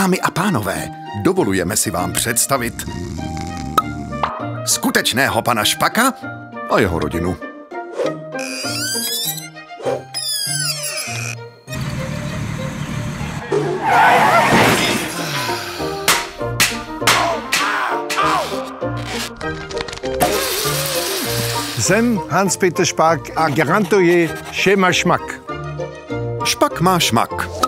Dámy a pánové, dovolujeme si vám představit skutečného pana Spaka a jeho rodinu. Jsem Hansem Peterem Spakem a garantuji, že má šmak. Spak má šmak.